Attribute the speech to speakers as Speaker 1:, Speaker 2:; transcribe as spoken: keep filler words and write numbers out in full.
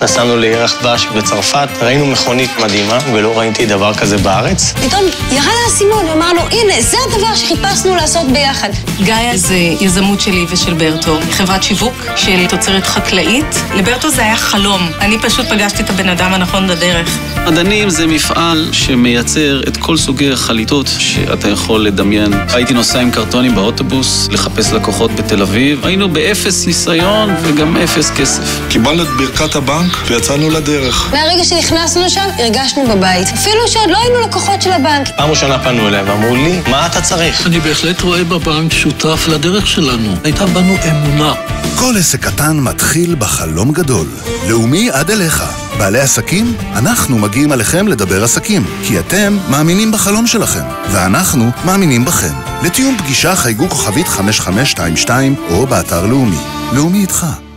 Speaker 1: נסענו לירח דבש בצרפת, ראינו מכונית מדהימה ולא ראיתי דבר כזה בארץ.
Speaker 2: פתאום ירד האסימון ואמרנו, הנה, זה הדבר שחיפשנו לעשות ביחד.
Speaker 3: גאיה זה יזמות שלי ושל ברטו, חברת שיווק של תוצרת חקלאית. לברטו זה היה חלום, אני פשוט פגשתי את הבן אדם הנכון בדרך.
Speaker 4: עדנים זה מפעל שמייצר את כל סוגי החליטות שאתה יכול לדמיין. הייתי נוסע עם קרטונים באוטובוס לחפש לקוחות בתל אביב. היינו באפס ניסיון וגם אפס כסף.
Speaker 5: קיבלנו את ברכת הבנק ויצאנו לדרך.
Speaker 2: מהרגע שנכנסנו לשם, הרגשנו בבית. אפילו שעוד לא היינו לקוחות של הבנק.
Speaker 1: פעם ראשונה פנו אליי ואמרו לי, מה אתה צריך?
Speaker 6: אני בהחלט רואה בבנק שותף לדרך שלנו. הייתה בנו אמונה.
Speaker 7: כל עסק קטן מתחיל בחלום גדול. לאומי עד אליך. בעלי עסקים, אנחנו מגיעים עליכם לדבר עסקים. כי אתם מאמינים בחלום שלכם. ואנחנו מאמינים בכם. לתיאום פגישה חייגו כוכבית חמש חמש שתיים שתיים או באתר לאומי. לאומי איתך.